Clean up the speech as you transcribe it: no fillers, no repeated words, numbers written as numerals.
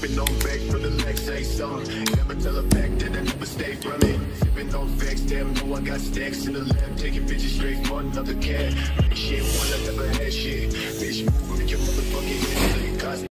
Sipping on back from the Lex, say something. Never tell her back that I never stay from it. Sipping on facts, damn, know I got stacks in the lab. Taking bitches straight for another cat. Shit, one I never had shit. Bitch, move, make your motherfucking head.